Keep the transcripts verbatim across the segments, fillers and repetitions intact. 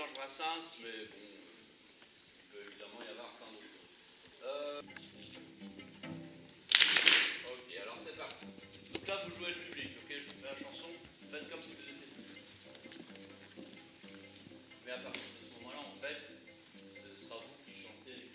Georges Brassens, mais bon, il peut évidemment y avoir plein d'autres choses. Euh... Ok, alors c'est parti. Donc là, vous jouez le public, ok? Je vous fais la chanson, faites comme si vous étiez public. Mais à partir de ce moment-là, en fait, ce sera vous qui chantez.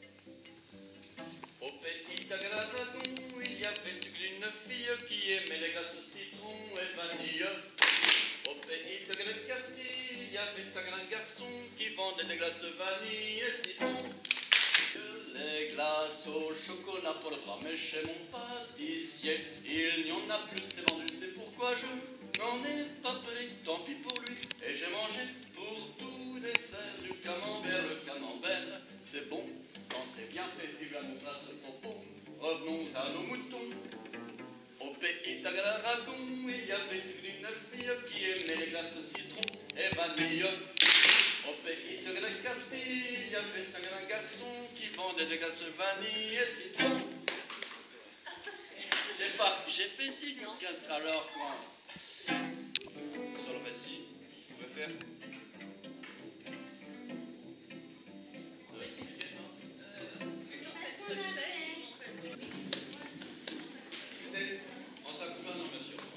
Au pays d'Agradagon, il y avait une fille qui aimait les glaces citron et vanille. Au pays de Grec-Castille, il y avait un grand garçon qui vendait des glaces vanille et citron. Les glaces au chocolat pour le bras, mais chez mon pâtissier, il n'y en a plus, c'est vendu, c'est pourquoi je n'en ai pas pris, tant pis pour lui. Et j'ai mangé pour tout dessert du camembert, le camembert, c'est bon, quand c'est bien fait, vive la place popo. Revenons à nos moutons. Au pays d'Agradagon, il y avait une fille qui aimait les glaces citron et vanille. Au pays de Grec-Castille, il y avait un grand garçon qui vendait des glaces vanille et citron. J'ai pas, j'ai fait signe, qu'est-ce alors quoi? Sur le récit, vous pouvez faire? Vous pouvez expliquer ça? C'est en s'accompagnant, bien sûr.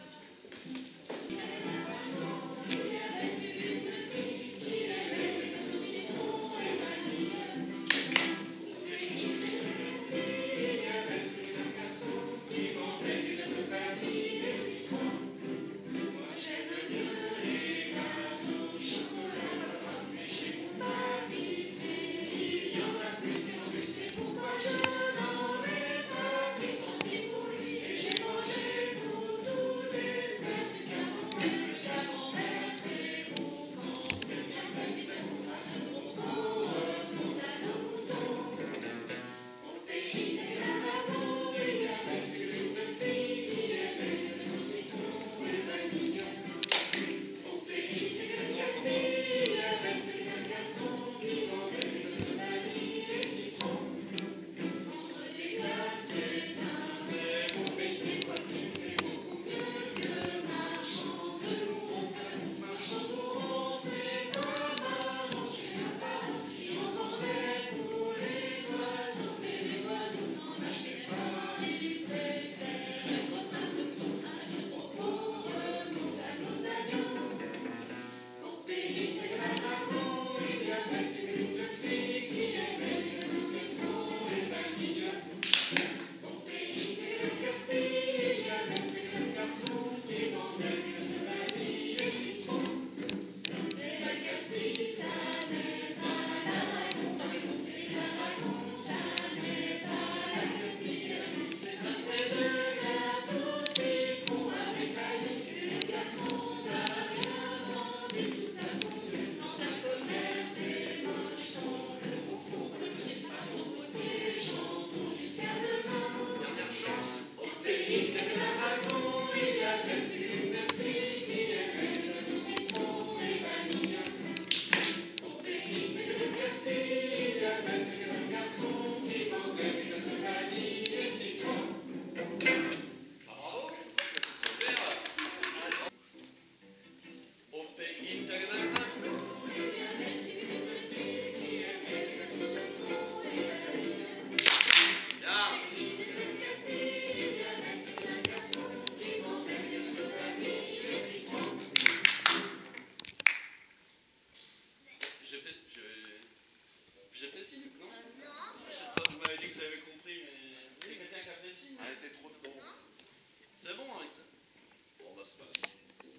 J'ai fait signe, non? Non. Je sais pas, vous m'avez dit que vous avez compris, mais... Oui, quelqu'un qui a fait signe. Elle était trop bon. C'est bon, avec ça? Bon, bah c'est pas grave.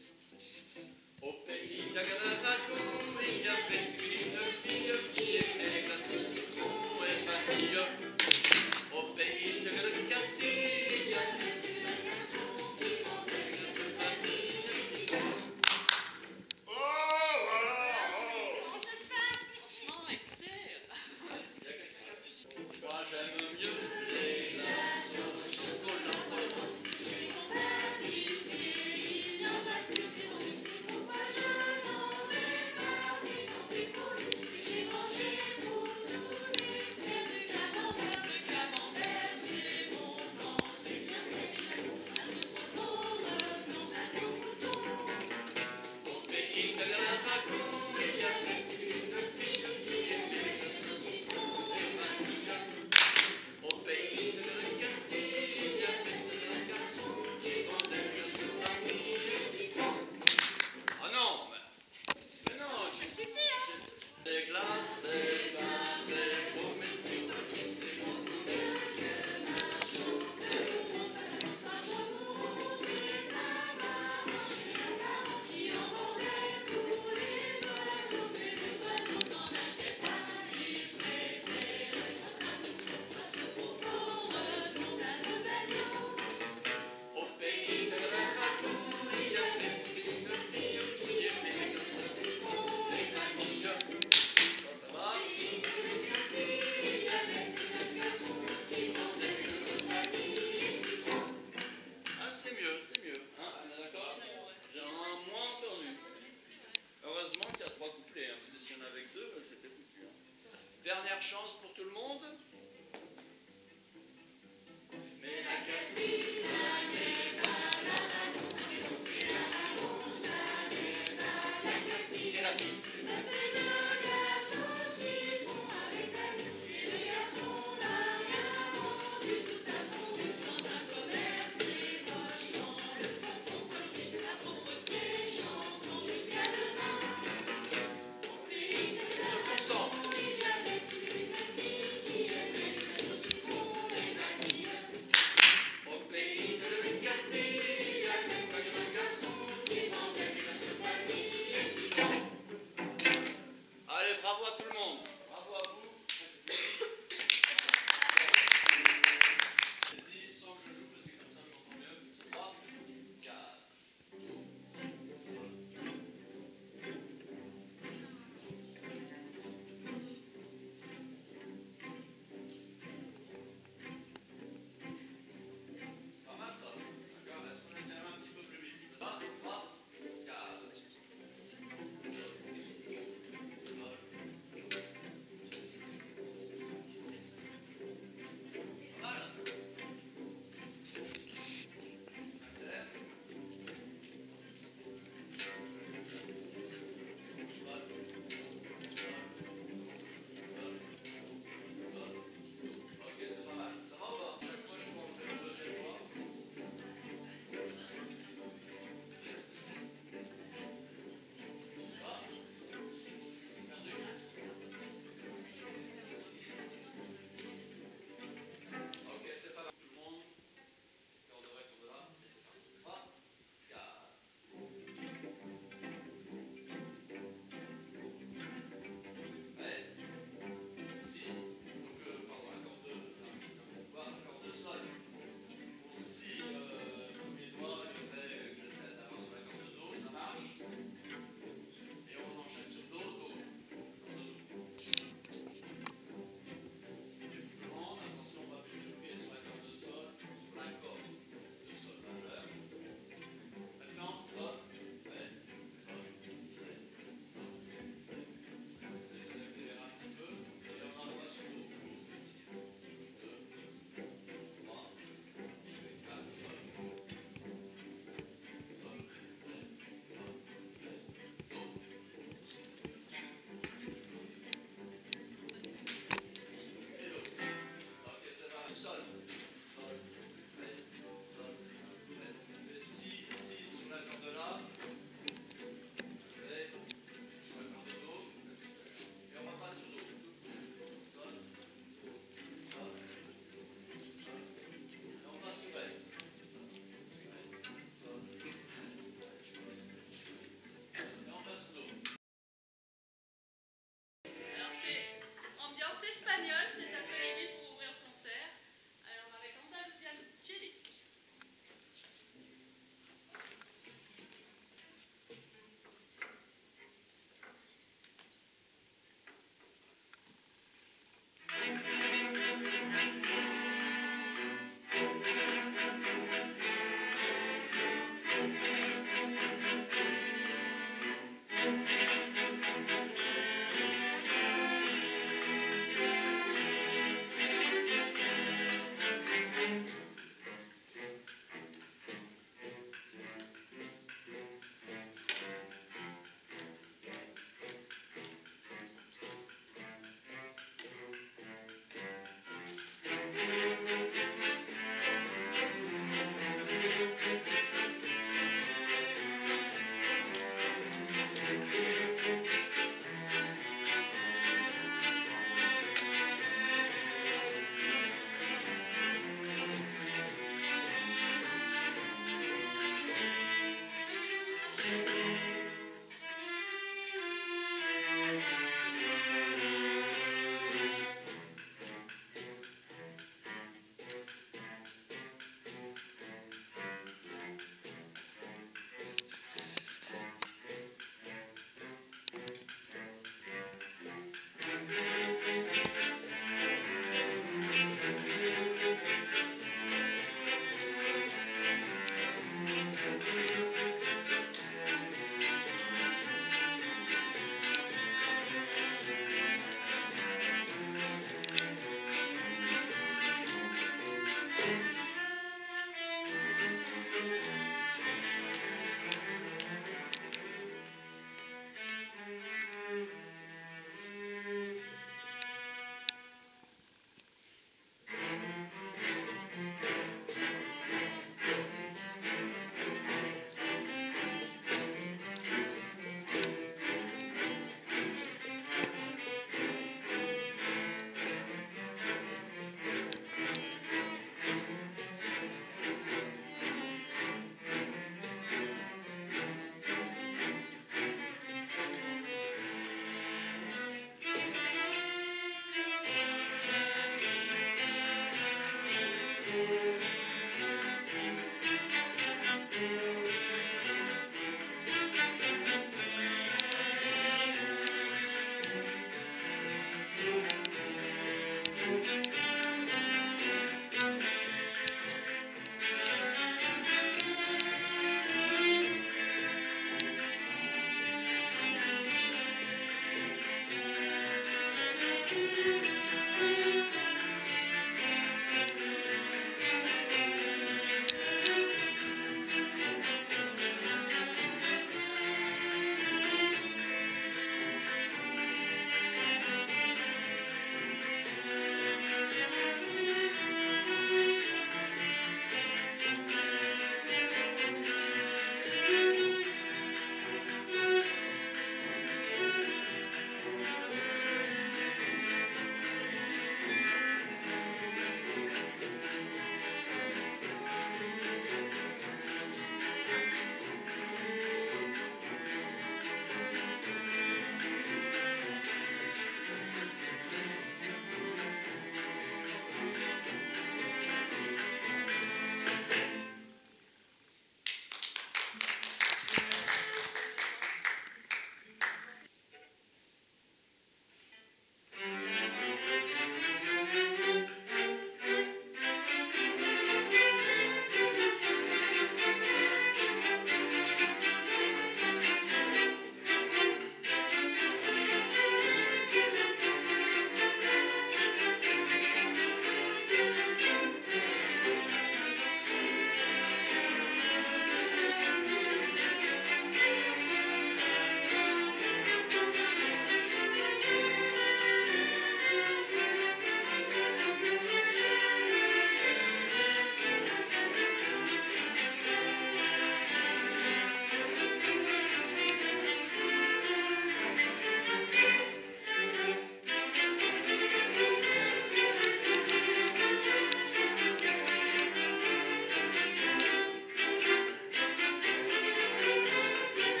Au pays d'Agradagon, il y avait une fille qui aimait les glaces citron et vanille. Au pays de Grec-Castille, il y avait un garçon qui vendait les glaces vanille et citron. Oh, voilà! Comment ça se passe? Franchement, écoutez... Moi j'aime mieux les glaces au chocolat pour le bras. Chez mon pâtissier, il n'y en a plus, c'est bon. Pourquoi je n'en ai pas pris, tant pis pour lui. c'est un très beau métier. C'est beaucoup mieux que marchand. Marchand bourreau, c'est un marin chez un parent qui en vendait pour les oiseaux. Mais les oiseaux n'en achetaient pas, ils préféraient notre amour. À ce propos, revenons à nos agneaux. Au pays de la Racour, il y avait une fille qui aimait les saucissons et vanille. Ça, ça va? Au pays de Castille, il y avait un garçon qui vendait des sauces vanille et citron. Ah, c'est mieux, c'est mieux. Hein, on est d'accord? J'ai un moins entendu. Heureusement qu'il y a trois couplets, hein, parce que s'il y en avait que deux, ben, c'était foutu. Hein. Dernière chance pour tout le monde. Mais la Castille, ça n'est pas la Raconte. Et la Raconte, ça n'est pas la Castille. Et la fille, c'est le garçon citron avec la vie. Et le garçon n'a rien vendu, tout a fondu dans un commerce émoche. Dans le fond fond politique, la pauvreté chanson jusqu'à demain. Au pays de la Raconte, il y avait une fille qui aimait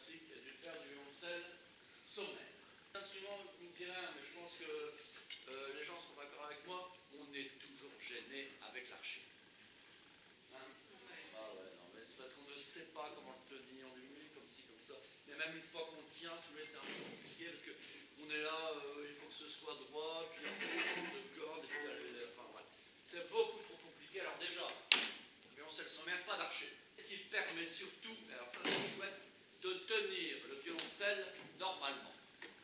classique du faire du violoncelle sommaire. L'instrument, vous me direz, mais je pense que euh, les gens seront d'accord avec moi, on est toujours gêné avec l'archer. Hein? Ah ouais, non, mais c'est parce qu'on ne sait pas comment le tenir, on est comme ci, comme ça. Mais même une fois qu'on le tient, si vous voulez, c'est un peu compliqué parce qu'on est là, euh, il faut que ce soit droit, puis après ça change de corde, et puis euh, enfin voilà. C'est beaucoup trop compliqué. Alors déjà, le violoncelle sommaire, pas d'archer. Ce qui permet surtout, alors ça c'est chouette, de tenir le violoncelle normalement.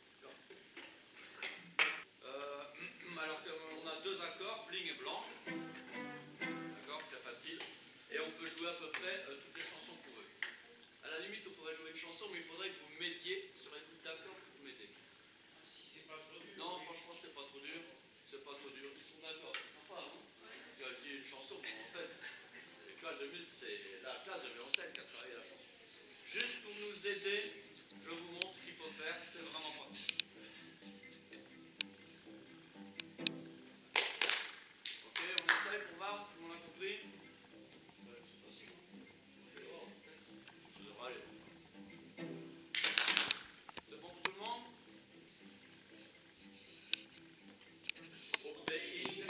Euh, alors qu'on a deux accords, bling et blanc, d'accord, très facile, et on peut jouer à peu près euh, toutes les chansons pour eux. À la limite, on pourrait jouer une chanson, mais il faudrait que vous m'aidiez, serez-vous d'accord que vous m'aidez? Si c'est pas trop dur. Non, franchement, c'est pas trop dur, c'est pas trop dur. Ils sont d'accord, c'est sympa, non? Ouais. J'ai une chanson, mais en fait, c'est classe de musique, c'est la classe de violoncelle qui a travaillé la chanson. Juste pour nous aider, je vous montre ce qu'il faut faire, c'est vraiment pas tout. Ok, on essaye pour voir si tout le monde a compris. Ça devrait aller. C'est bon pour tout le monde? Au pays.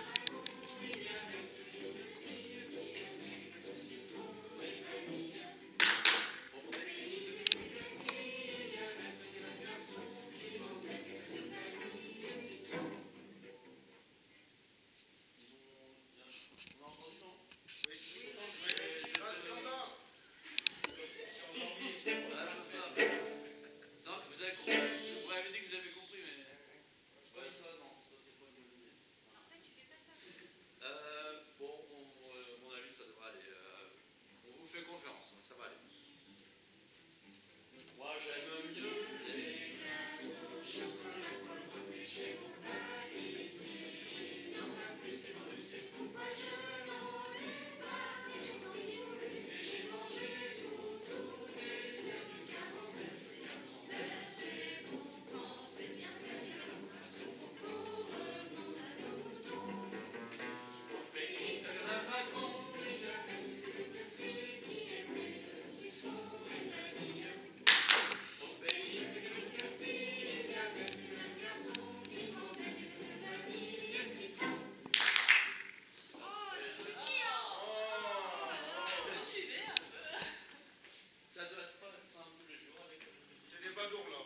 Moi j'aime mieux les glaces au chocolat chez mon pâtissier. Non, la plus c'est bon, tu sais pourquoi je n'en ai pas. Et j'ai mangé pour tous les cerfs du camembert. Le camembert c'est bon quand c'est bien fait. Alors passons au pot, revenons à nos moutons. Au pays de Gravagnon, il y a quelques filles qui aimaient le citron et la vanille. Au pays de Castille, il y avait un garçon qui vendait des vanille et citron. Oh, c'est bien. Je suivais un peu. Ça doit être pas simple tous les jours avec le C'est des badons là.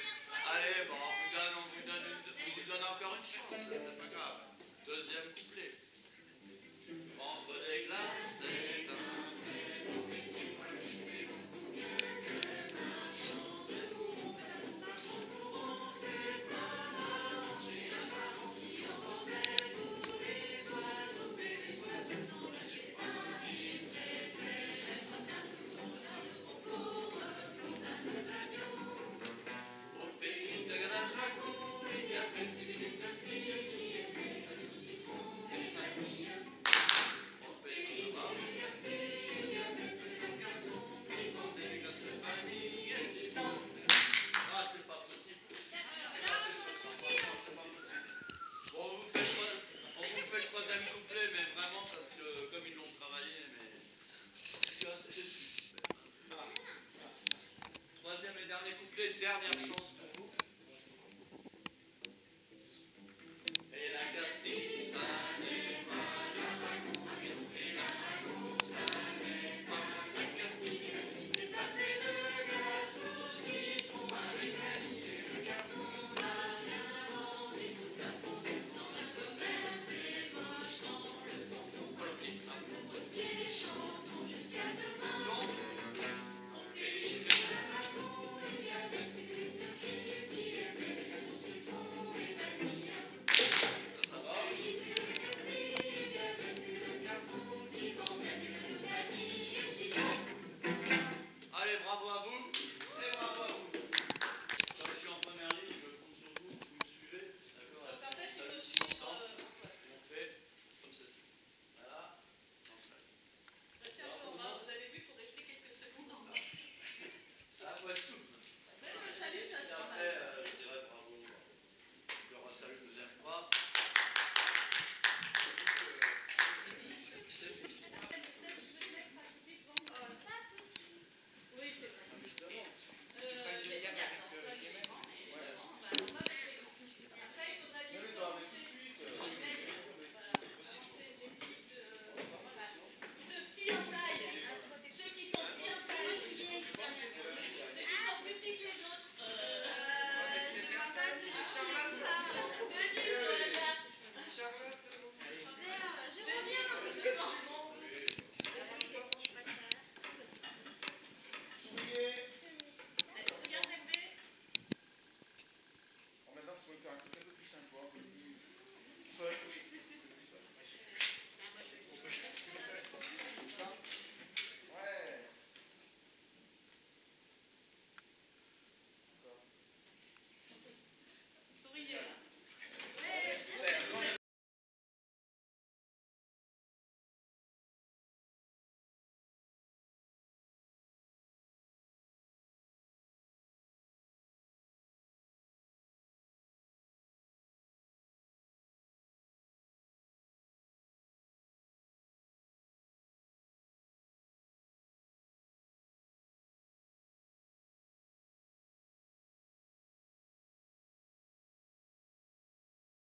Allez, bon, on vous donne, on vous donne, une, on vous donne encore une chance, c'est pas grave. Deuxième couplet.